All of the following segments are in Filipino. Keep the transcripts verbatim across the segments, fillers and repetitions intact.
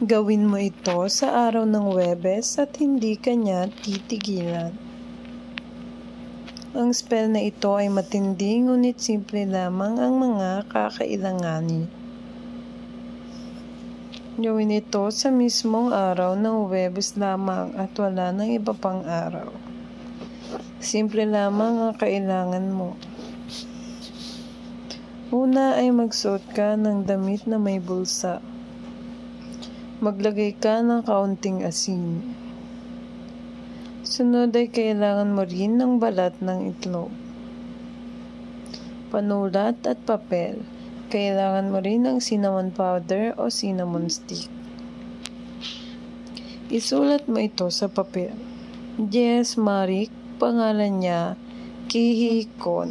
Gawin mo ito sa araw ng Huwebes at hindi ka niya titigilan. Ang spell na ito ay matindi ngunit simple lamang ang mga kakailanganin. Gawin ito sa mismong araw ng Huwebes lamang at wala ng iba pang araw. Simple lamang ang kailangan mo. Una ay magsuot ka ng damit na may bulsa. Maglagay ka ng kaunting asin. Sunod ay kailangan mo rin ng balat ng itlog, panulat at papel. Kailangan mo rin ng cinnamon powder o cinnamon stick. Isulat mo ito sa papel. Jess Marik, pangalan niya, Kihikon.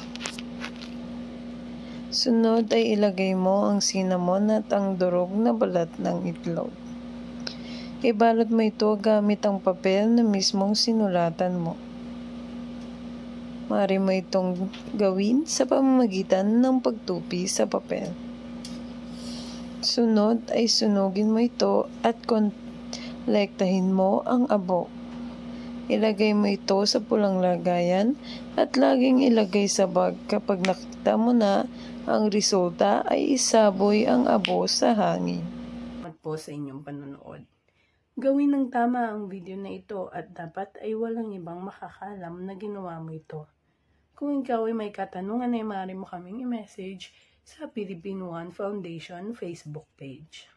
Sunod ay ilagay mo ang cinnamon at ang durog na balat ng itlog. Ibalot mo ito gamit ang papel na mismong sinulatan mo. Maaari mo itong gawin sa pamamagitan ng pagtupi sa papel. Sunod ay sunugin mo ito at kolektahin mo ang abo. Ilagay mo ito sa pulang lagayan at laging ilagay sa bag. Kapag nakita mo na ang resulta ay isaboy ang abo sa hangin. Salamat po sa inyong panonood. Gawin ng tama ang video na ito at dapat ay walang ibang makakalam na ginawa mo ito. Kung ikaw ay may katanungan ay maaari mo kaming i-message sa Philippine One Foundation Facebook page.